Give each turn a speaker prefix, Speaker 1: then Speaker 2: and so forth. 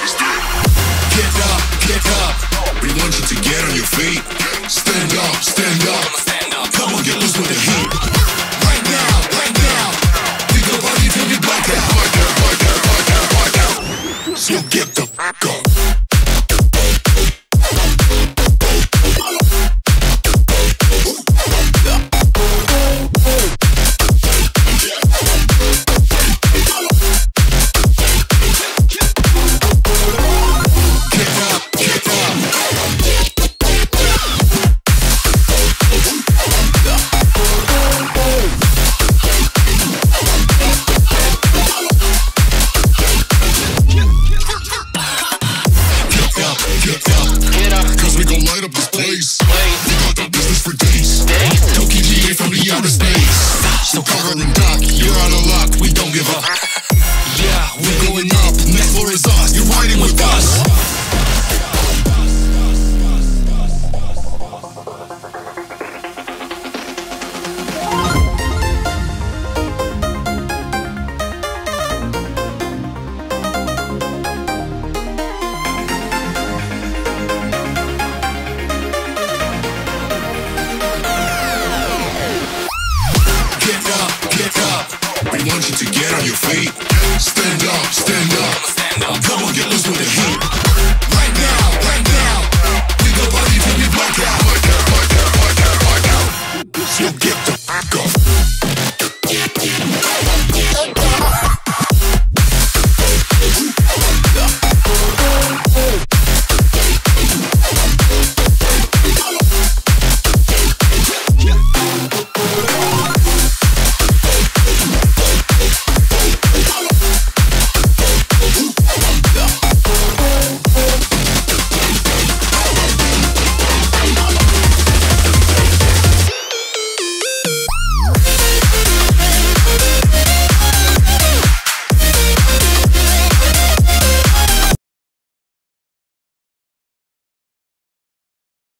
Speaker 1: Get up. We want you to get on your feet. Stand up, stand up. Come on, get loose with the heat. Right now, right now. We go party till we black out. So get the fuck up. Cause we gon' light up this place. We got the business for days. Tokyo GA from the outer space. So cover and duck, you're out of luck, we don't give up. Yeah, we're going up, next floor is us, you're riding with us. Get up. We want you to get on your feet. Stand up, stand up. Come on, get loose with the heat.